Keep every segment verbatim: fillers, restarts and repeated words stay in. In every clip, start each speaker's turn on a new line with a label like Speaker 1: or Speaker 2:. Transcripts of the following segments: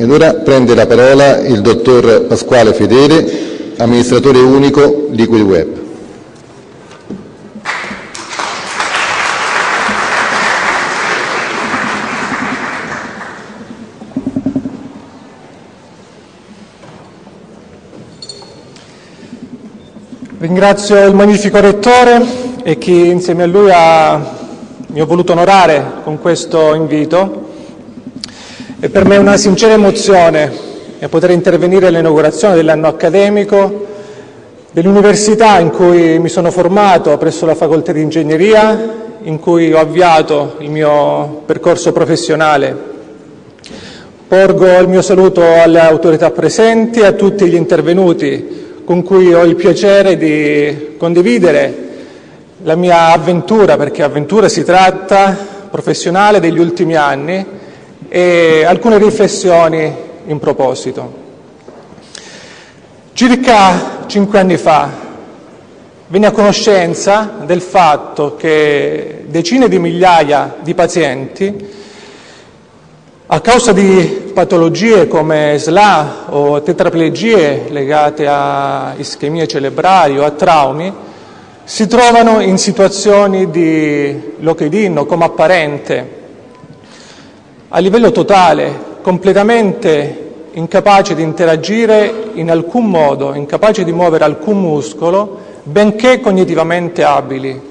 Speaker 1: Ed ora prende la parola il dottor Pasquale Fedele, amministratore unico Liquid Web.
Speaker 2: Ringrazio il magnifico Rettore e chi insieme a lui ha, mi ho voluto onorare con questo invito. È per me una sincera emozione poter intervenire all'inaugurazione dell'anno accademico dell'università in cui mi sono formato presso la Facoltà di Ingegneria, in cui ho avviato il mio percorso professionale. Porgo il mio saluto alle autorità presenti e a tutti gli intervenuti con cui ho il piacere di condividere la mia avventura, perché avventura si tratta, professionale degli ultimi anni, e alcune riflessioni in proposito. Circa cinque anni fa venni a conoscenza del fatto che decine di migliaia di pazienti, a causa di patologie come S L A o tetraplegie legate a ischemie cerebrali o a traumi, si trovano in situazioni di lock-in o coma apparente, a livello totale, completamente incapaci di interagire in alcun modo, incapaci di muovere alcun muscolo, benché cognitivamente abili.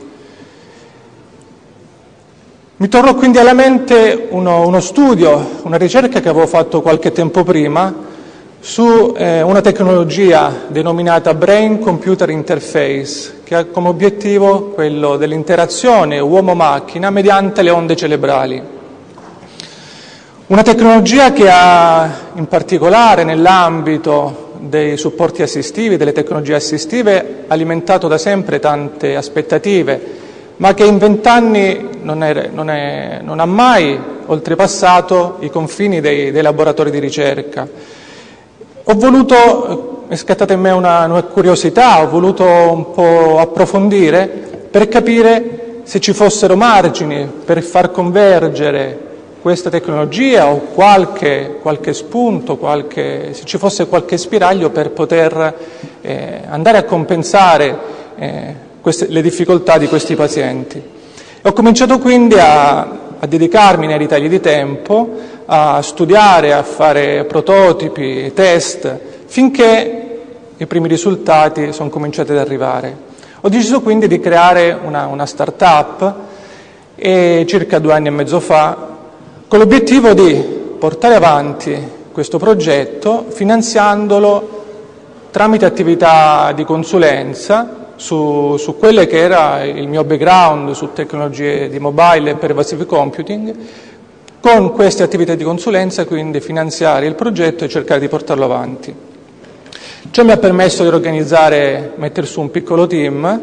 Speaker 2: Mi tornò quindi alla mente uno, uno studio, una ricerca che avevo fatto qualche tempo prima su eh, una tecnologia denominata Brain Computer Interface, che ha come obiettivo quello dell'interazione uomo-macchina mediante le onde cerebrali. Una tecnologia che ha, in particolare nell'ambito dei supporti assistivi, delle tecnologie assistive, alimentato da sempre tante aspettative, ma che in vent'anni non, è, non, è, non ha mai oltrepassato i confini dei, dei laboratori di ricerca. Ho voluto, è scattata in me una, una curiosità, ho voluto un po' approfondire per capire se ci fossero margini per far convergere questa tecnologia o qualche, qualche spunto, qualche, se ci fosse qualche spiraglio per poter eh, andare a compensare eh, queste, le difficoltà di questi pazienti. E ho cominciato quindi a, a dedicarmi nei ritagli di tempo, a studiare, a fare prototipi, test, finché i primi risultati sono cominciati ad arrivare. Ho deciso quindi di creare una, una start-up e circa due anni e mezzo fa, con l'obiettivo di portare avanti questo progetto finanziandolo tramite attività di consulenza su, su quelle che era il mio background su tecnologie di mobile e pervasive computing, con queste attività di consulenza quindi finanziare il progetto e cercare di portarlo avanti. Ciò mi ha permesso di organizzare, mettere su un piccolo team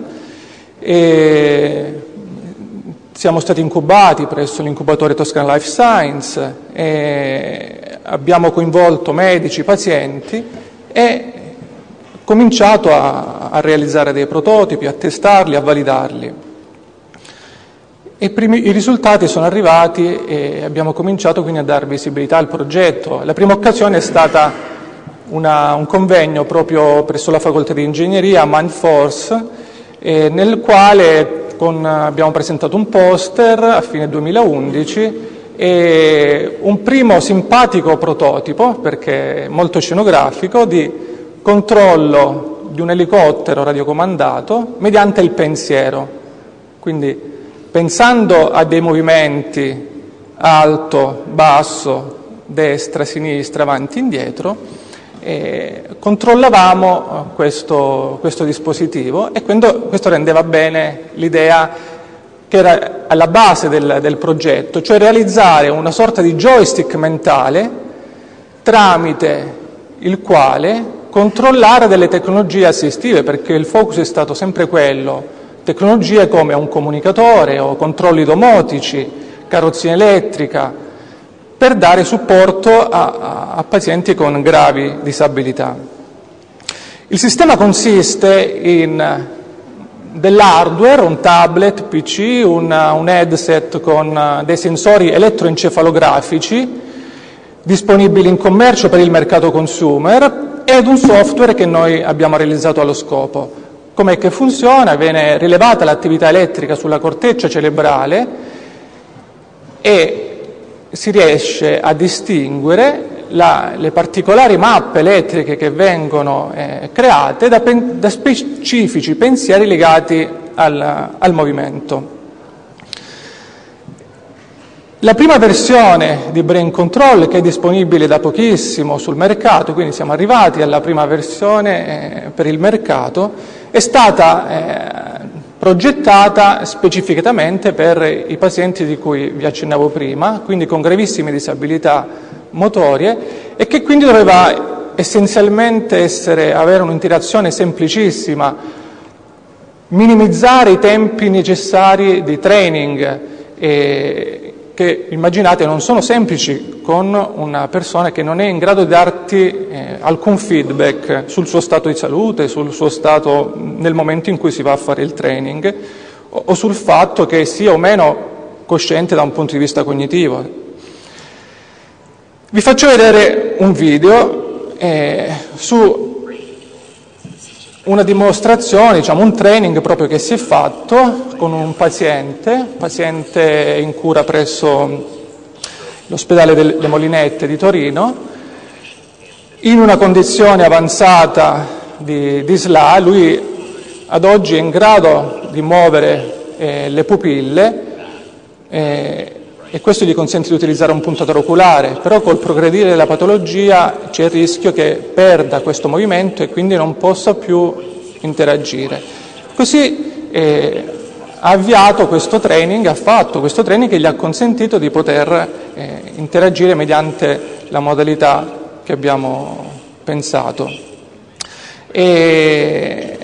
Speaker 2: e siamo stati incubati presso l'incubatore Toscana Life Science, e abbiamo coinvolto medici, pazienti e cominciato a, a realizzare dei prototipi, a testarli, a validarli. E i, primi, i risultati sono arrivati e abbiamo cominciato quindi a dare visibilità al progetto. La prima occasione è stata una, un convegno proprio presso la Facoltà di Ingegneria, Mindforce, eh, nel quale Con, abbiamo presentato un poster a fine duemilaundici e un primo simpatico prototipo, perché molto scenografico, di controllo di un elicottero radiocomandato mediante il pensiero. Quindi pensando a dei movimenti alto, basso, destra, sinistra, avanti, indietro, e controllavamo questo, questo dispositivo e questo rendeva bene l'idea che era alla base del, del progetto, cioè realizzare una sorta di joystick mentale tramite il quale controllare delle tecnologie assistive, perché il focus è stato sempre quello, tecnologie come un comunicatore o controlli domotici, carrozzina elettrica, per dare supporto a, a, a pazienti con gravi disabilità. Il sistema consiste in dell'hardware, un tablet, P C, un, un headset con dei sensori elettroencefalografici, disponibili in commercio per il mercato consumer, ed un software che noi abbiamo realizzato allo scopo. Com'è che funziona? Viene rilevata l'attività elettrica sulla corteccia cerebrale e si riesce a distinguere la, le particolari mappe elettriche che vengono eh, create da, pen, da specifici pensieri legati al, al movimento. La prima versione di Brain Control, che è disponibile da pochissimo sul mercato, quindi siamo arrivati alla prima versione eh, per il mercato, è stata eh, progettata specificatamente per i pazienti di cui vi accennavo prima, quindi con gravissime disabilità motorie, e che quindi doveva essenzialmente essere, avere un'interazione semplicissima, minimizzare i tempi necessari di training, e che immaginate non sono semplici con una persona che non è in grado di darti eh, alcun feedback sul suo stato di salute, sul suo stato nel momento in cui si va a fare il training, o, o sul fatto che sia o meno cosciente da un punto di vista cognitivo. Vi faccio vedere un video eh, su una dimostrazione, diciamo un training proprio che si è fatto con un paziente, paziente in cura presso l'ospedale delle Molinette di Torino, in una condizione avanzata di, di S L A. Lui ad oggi è in grado di muovere eh, le pupille eh, e questo gli consente di utilizzare un puntatore oculare, però col progredire della patologia c'è il rischio che perda questo movimento e quindi non possa più interagire. Così eh, ha avviato questo training, ha fatto questo training che gli ha consentito di poter eh, interagire mediante la modalità che abbiamo pensato. E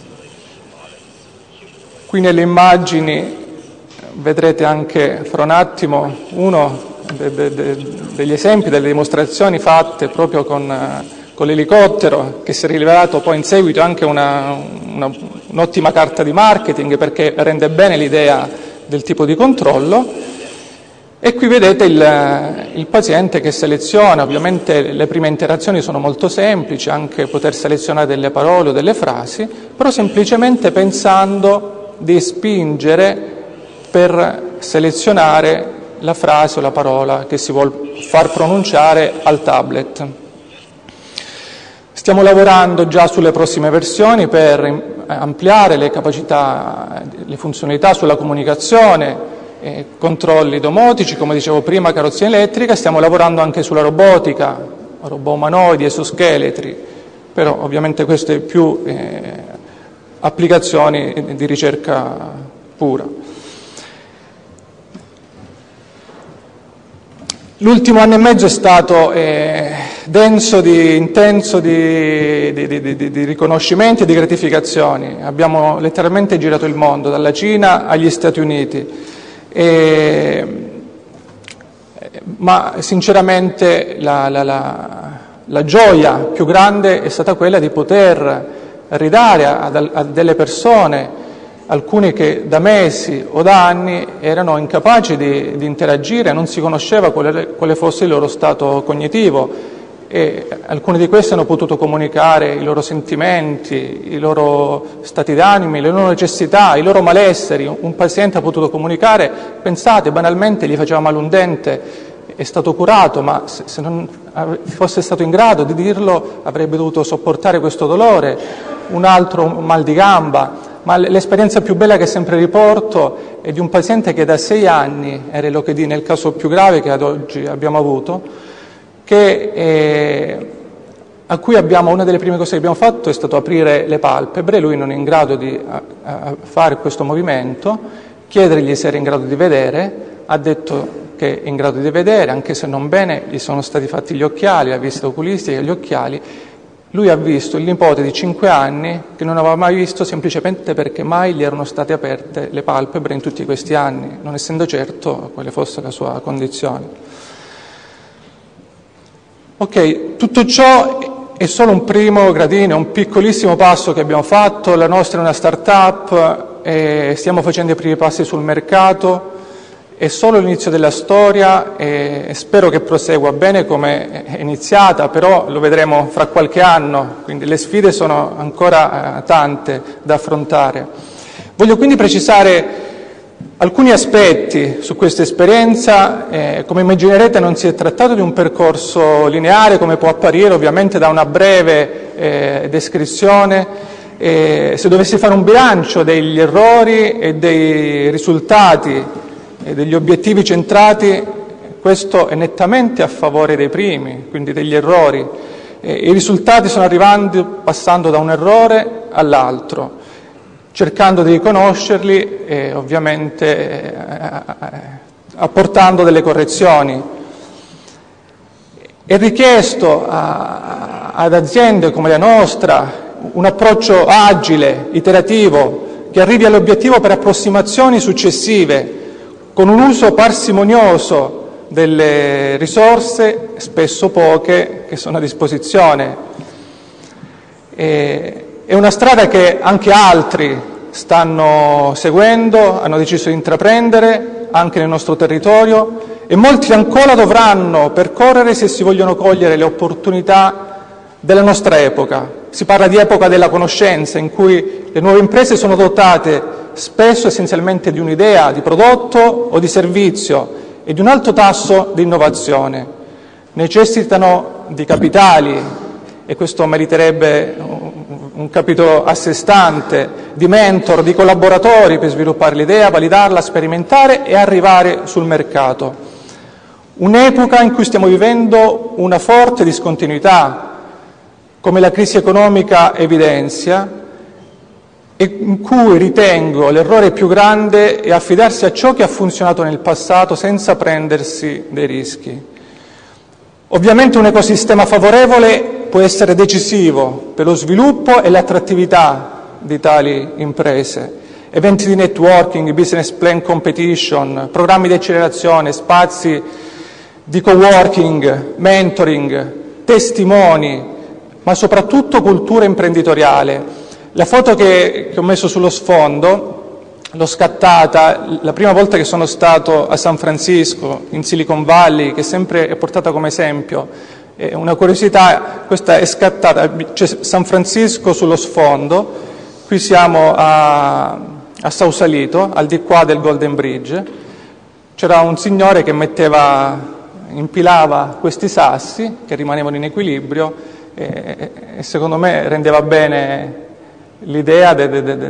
Speaker 2: qui nelle immagini vedrete anche fra un attimo uno de, de, de, degli esempi, delle dimostrazioni fatte proprio con, con l'elicottero, che si è rivelato poi in seguito anche una, una, un'ottima carta di marketing, perché rende bene l'idea del tipo di controllo. E qui vedete il, il paziente che seleziona. Ovviamente le prime interazioni sono molto semplici, anche poter selezionare delle parole o delle frasi, però semplicemente pensando di spingere per selezionare la frase o la parola che si vuol far pronunciare al tablet. Stiamo lavorando già sulle prossime versioni per ampliare le capacità, le funzionalità sulla comunicazione, eh, controlli domotici, come dicevo prima, carrozzeria elettrica. Stiamo lavorando anche sulla robotica, robot umanoidi, esoscheletri, però ovviamente queste più eh, applicazioni di ricerca pura. L'ultimo anno e mezzo è stato eh, denso, di, intenso di, di, di, di, di riconoscimenti e di gratificazioni. Abbiamo letteralmente girato il mondo, dalla Cina agli Stati Uniti. E, ma sinceramente la, la, la, la gioia più grande è stata quella di poter ridare a, a delle persone, alcuni che da mesi o da anni erano incapaci di, di interagire, non si conosceva quale, quale fosse il loro stato cognitivo, e alcuni di questi hanno potuto comunicare i loro sentimenti, i loro stati d'animo, le loro necessità, i loro malesseri. Un paziente ha potuto comunicare, pensate, banalmente gli faceva male un dente, è stato curato, ma se, se non fosse stato in grado di dirlo avrebbe dovuto sopportare questo dolore. Un altro mal di gamba. Ma l'esperienza più bella che sempre riporto è di un paziente che da sei anni, era l'O C D nel caso più grave che ad oggi abbiamo avuto, che, eh, a cui abbiamo, una delle prime cose che abbiamo fatto è stato aprire le palpebre. Lui non è in grado di a, a fare questo movimento, chiedergli se era in grado di vedere, ha detto che è in grado di vedere, anche se non bene. Gli sono stati fatti gli occhiali, la visita oculistica, gli occhiali. Lui ha visto il nipote di cinque anni che non aveva mai visto, semplicemente perché mai gli erano state aperte le palpebre in tutti questi anni, non essendo certo quale fosse la sua condizione. Ok, tutto ciò è solo un primo gradino, un piccolissimo passo che abbiamo fatto. La nostra è una start-up, e stiamo facendo i primi passi sul mercato, è solo l'inizio della storia e spero che prosegua bene come è iniziata, però lo vedremo fra qualche anno, quindi le sfide sono ancora tante da affrontare. Voglio quindi precisare alcuni aspetti su questa esperienza. Eh, come immaginerete non si è trattato di un percorso lineare come può apparire ovviamente da una breve eh, descrizione. Eh, se dovessi fare un bilancio degli errori e dei risultati e degli obiettivi centrati, questo è nettamente a favore dei primi, quindi degli errori. Eh, I risultati sono arrivando passando da un errore all'altro, cercando di riconoscerli e ovviamente eh, apportando delle correzioni. È richiesto a, ad aziende come la nostra un approccio agile, iterativo, che arrivi all'obiettivo per approssimazioni successive, con un uso parsimonioso delle risorse, spesso poche, che sono a disposizione. E, È una strada che anche altri stanno seguendo, hanno deciso di intraprendere anche nel nostro territorio e molti ancora dovranno percorrere se si vogliono cogliere le opportunità della nostra epoca. Si parla di epoca della conoscenza, in cui le nuove imprese sono dotate spesso essenzialmente di un'idea di prodotto o di servizio e di un alto tasso di innovazione. Necessitano di capitali, e questo meriterebbe un capitolo a sé stante, di mentor, di collaboratori per sviluppare l'idea, validarla, sperimentare e arrivare sul mercato. Un'epoca in cui stiamo vivendo una forte discontinuità, come la crisi economica evidenzia, e in cui ritengo l'errore più grande è affidarsi a ciò che ha funzionato nel passato senza prendersi dei rischi. Ovviamente un ecosistema favorevole può essere decisivo per lo sviluppo e l'attrattività di tali imprese. Eventi di networking, business plan competition, programmi di accelerazione, spazi di coworking, mentoring, testimoni, ma soprattutto cultura imprenditoriale. La foto che, che ho messo sullo sfondo l'ho scattata la prima volta che sono stato a San Francisco, in Silicon Valley, che sempre è portata come esempio. Eh, una curiosità, questa è scattata, c'è San Francisco sullo sfondo, qui siamo a, a Sausalito, al di qua del Golden Bridge. C'era un signore che metteva, impilava questi sassi che rimanevano in equilibrio e, e secondo me rendeva bene l'idea de, de, de, de,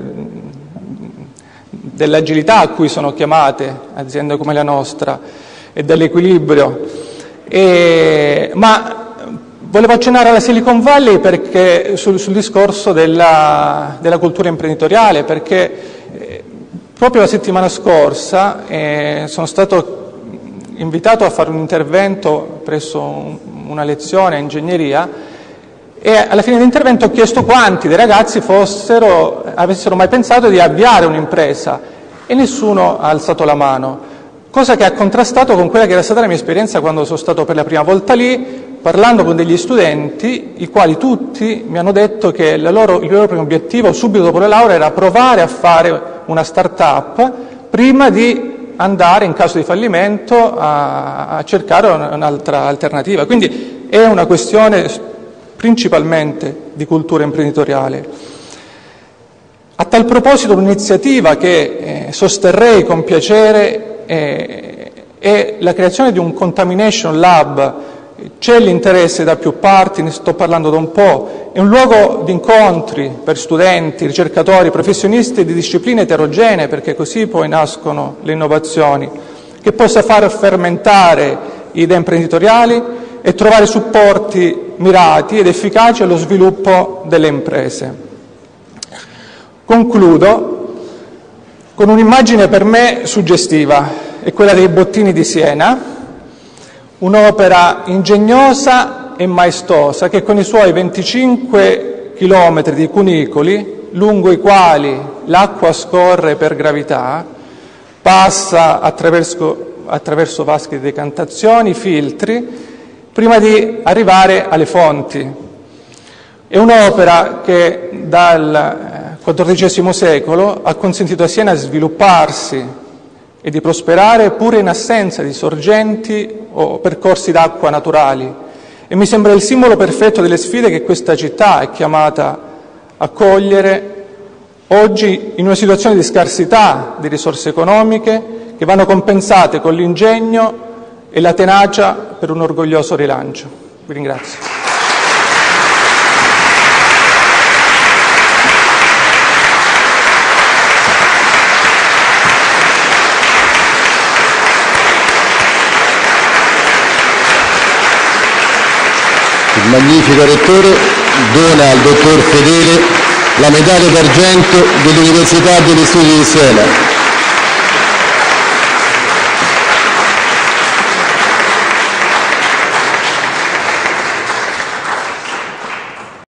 Speaker 2: dell'agilità a cui sono chiamate aziende come la nostra e dell'equilibrio. E, ma volevo accennare alla Silicon Valley perché, sul, sul discorso della, della cultura imprenditoriale, perché eh, proprio la settimana scorsa eh, sono stato invitato a fare un intervento presso un, una lezione a ingegneria e alla fine dell'intervento ho chiesto quanti dei ragazzi fossero, avessero mai pensato di avviare un'impresa e nessuno ha alzato la mano, cosa che ha contrastato con quella che era stata la mia esperienza quando sono stato per la prima volta lì, parlando con degli studenti, i quali tutti mi hanno detto che la loro, il loro primo obiettivo subito dopo la laurea era provare a fare una start-up prima di andare in caso di fallimento a, a cercare un'altra alternativa. Quindi è una questione principalmente di cultura imprenditoriale. A tal proposito un'iniziativa che eh, sosterrei con piacere eh, è la creazione di un Contamination Lab. C'è l'interesse da più parti, ne sto parlando da un po', è un luogo di incontri per studenti, ricercatori, professionisti di discipline eterogenee, perché così poi nascono le innovazioni, che possa far fermentare idee imprenditoriali e trovare supporti mirati ed efficaci allo sviluppo delle imprese. Concludo con un'immagine per me suggestiva, è quella dei bottini di Siena, un'opera ingegnosa e maestosa che con i suoi venticinque chilometri di cunicoli, lungo i quali l'acqua scorre per gravità, passa attraverso, attraverso vasche di decantazione, filtri, prima di arrivare alle fonti. È un'opera che dal quattordicesimo secolo ha consentito a Siena di svilupparsi e di prosperare pure in assenza di sorgenti o percorsi d'acqua naturali, e mi sembra il simbolo perfetto delle sfide che questa città è chiamata a cogliere oggi in una situazione di scarsità di risorse economiche che vanno compensate con l'ingegno e la tenacia per un orgoglioso rilancio. Vi ringrazio.
Speaker 1: Il magnifico Rettore dona al Dottor Fedele la medaglia d'argento dell'Università degli Studi di Siena.